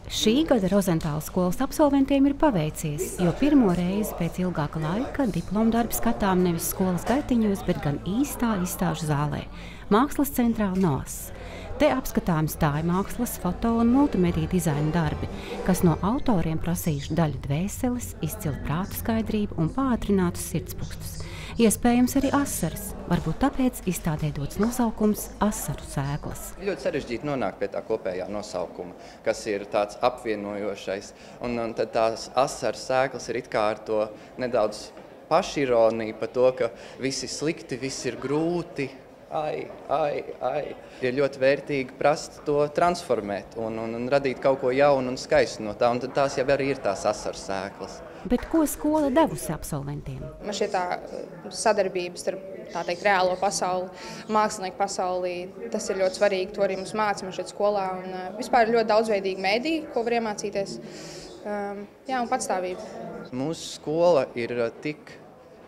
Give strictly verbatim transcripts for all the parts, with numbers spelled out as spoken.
Šī gada Rozentāla skolas absolventiem ir paveicies, jo pirmo reizi pēc ilgāka laika diplomdarbi skatām nevis skolas gaitiņos, bet gan īstā izstāžu zālē – Mākslas centrā Noas. Te apskatāmi stāja mākslas, foto un multimediju dizaina darbi, kas no autoriem prasījuši daļu dvēseles, izcilu prātu skaidrību un pātrinātus sirdspūkstus. Iespējams arī asaras, varbūt tāpēc izstādē dots nosaukums Asaru sēklas. Ļoti sarežģīti nonākt pie tā kopējā nosaukuma, kas ir tāds apvienojošais. Un, un tad tās asaru sēklas ir it kā ar to nedaudz pašironiju par to, ka viss ir slikti, viss ir grūti. Ai, ai, ai. Ir ļoti vērtīgi prast to transformēt un, un, un radīt kaut ko jaunu un skaistu no tā. Un tad tās jau arī ir tās asaru sēklas. Bet ko skola devusi absolventiem? Man šķiet tā sadarbības starp, tā teikt, reālo pasauli, mākslinieku pasaulī, tas ir ļoti svarīgi, to arī mums māca šeit skolā. Un vispār ir ļoti daudzveidīgi mēdī, ko var iemācīties. Um, jā, un patstāvība. Mūsu skola ir tik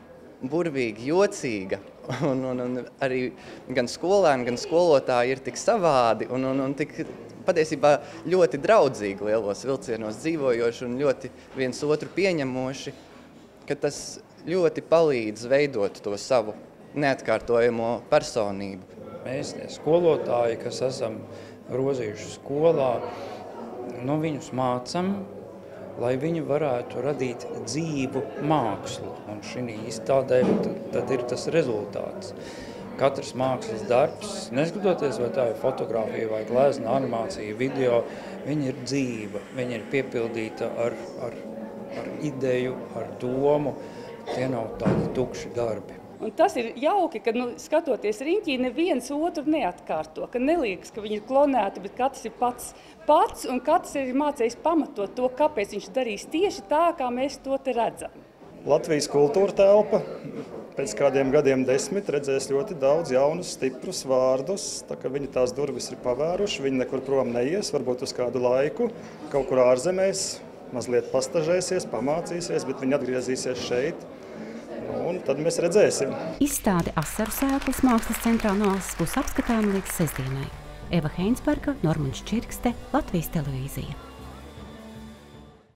burvīgi jocīga, un, un, un arī gan skolēni, gan skolotāji ir tik savādi un, un, un tik patiesībā ļoti draudzīgi lielos vilcienos dzīvojoši un ļoti viens otru pieņemoši, ka tas ļoti palīdz veidot to savu neatkārtojamo personību. Mēs, skolotāji, kas esam grozījuši skolā, no viņus mācam, lai viņi varētu radīt dzīvu mākslu. Un šī izstādē tad ir tas rezultāts. Katrs mākslas darbs, neskatoties, vai tā ir fotografija vai glezna, animācija, video, viņa ir dzīva, viņa ir piepildīta ar, ar, ar ideju, ar domu. Tie nav tādi tukši darbi. Un tas ir jauki, ka, nu, skatoties riņķī, neviens otru neatkārto, ka neliekas, ka viņi ir klonēti, bet katrs ir pats pats, un katrs ir mācējis pamatot to, kāpēc viņš darīs tieši tā, kā mēs to te redzam. Latvijas kultūra telpa pēc kādiem gadiem desmit redzēs ļoti daudz jaunus, stiprus vārdus, tā ka viņi tās durvis ir pavēruši, viņi nekur prom neies, varbūt uz kādu laiku, kaut kur ārzemēs, mazliet pastažēsies, pamācīsies, bet viņi atgriezīsies šeit. Un tad mēs redzēsim. Izstāde Asaru sēklas Mākslas centrā Noas būs apskatāma līdz sestdienai. Eva Heinsberga, Normunds Čirkste, Latvijas televīzija.